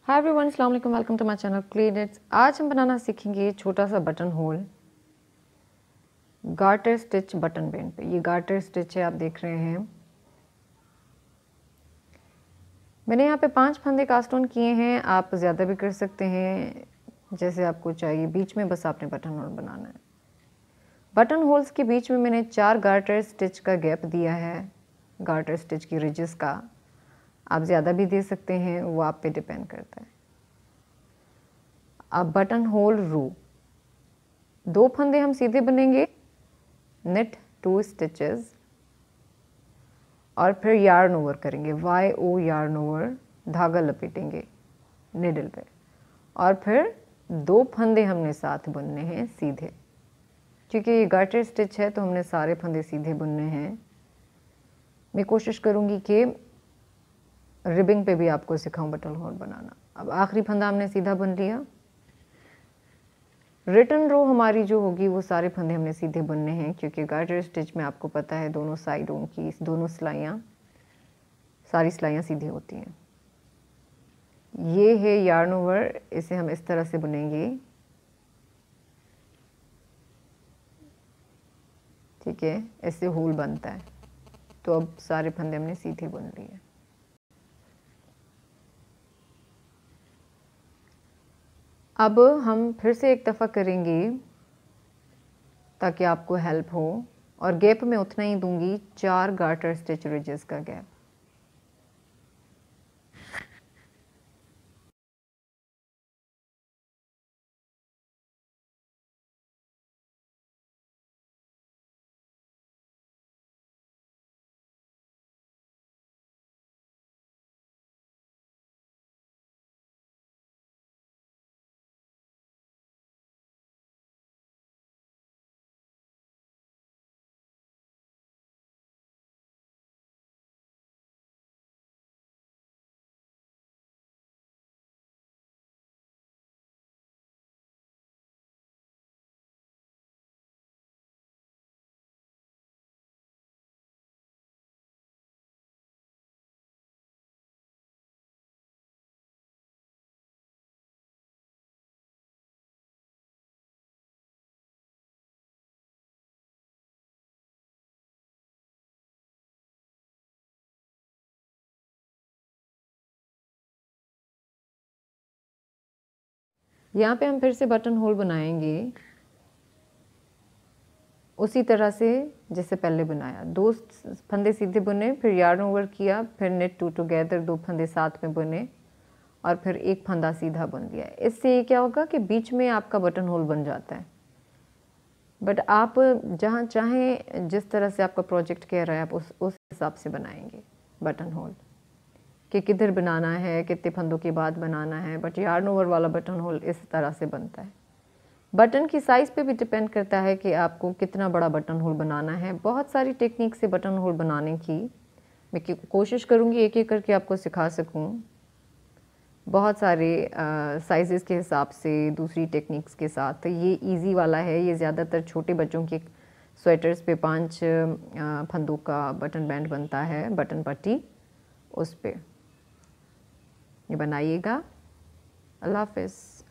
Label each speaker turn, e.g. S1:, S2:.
S1: हाय everyone, अस्सलाम वालेकुम, welcome to my channel क्लीनिट्स। आज हम बनाना सीखेंगे छोटा सा button hole garter stitch button band पे। ये गार्टर स्टिच है, आप देख रहे हैं। मैंने यहाँ पे 5 फंदे कास्ट ऑन किए हैं। आप ज़्यादा भी कर सकते हैं जैसे आपको चाहिए। बीच में बस आपने बटन होल बनाना है। बटन होल्स के बीच में मैंने 4 गार्टर स्टिच का गैप दिया है, गार्टर स्टिच की रिजेस का। आप ज़्यादा भी दे सकते हैं, वो आप पे डिपेंड करता है। अब बटन होल रो 2 फंदे हम सीधे बनेंगे, नेट 2 स्टिचेस और फिर यार्न ओवर करेंगे, YO यार्न ओवर, धागा लपेटेंगे निडल पे और फिर 2 फंदे हमने साथ बुनने हैं सीधे। क्योंकि ये गार्टर स्टिच है तो हमने सारे फंदे सीधे बुनने हैं। मैं कोशिश करूँगी कि रिबिंग पे भी आपको सिखाऊं बटन होल बनाना। अब आखिरी फंदा हमने सीधा बुन लिया। रिटर्न रो हमारी जो होगी वो सारे फंदे हमने सीधे बुनने हैं, क्योंकि गार्टर स्टिच में आपको पता है दोनों साइडों की दोनों सिलाइयाँ, सारी सिलाइयाँ सीधी होती हैं। ये है यार्न ओवर, इसे हम इस तरह से बुनेंगे, ठीक है। ऐसे होल बनता है। तो अब सारे फंदे हमने सीधे बुन लिए। अब हम फिर से एक दफ़ा करेंगे ताकि आपको हेल्प हो, और गैप में उतना ही दूंगी, 4 गार्टर स्टिच रिजेस का गैप। यहाँ पे हम फिर से बटन होल बनाएंगे उसी तरह से जैसे पहले बनाया। 2 फंदे सीधे बुने, फिर यार्न ओवर किया, फिर नेट 2 टुगेदर, 2 फंदे साथ में बुने और फिर एक फंदा सीधा बुन लिया। इससे ये क्या होगा कि बीच में आपका बटन होल बन जाता है। बट आप जहाँ चाहें, जिस तरह से आपका प्रोजेक्ट कह रहा है, आप उस हिसाब से बनाएंगे बटन होल कि किधर बनाना है, कितने फंदों के बाद बनाना है। बट यार्न ओवर वाला बटन होल इस तरह से बनता है। बटन की साइज़ पे भी डिपेंड करता है कि आपको कितना बड़ा बटन होल बनाना है। बहुत सारी टेक्निक से बटन होल बनाने की मैं कोशिश करूँगी एक एक करके आपको सिखा सकूँ। बहुत सारे साइज़ेस के हिसाब से, दूसरी टेक्निक्स के साथ। ये इजी वाला है, ये ज़्यादातर छोटे बच्चों के स्वेटर्स पे 5 फंदों का बटन बैंड बनता है, बटन पट्टी, उस पे ये बनाइएगा। अल्लाह हाफ़िज़।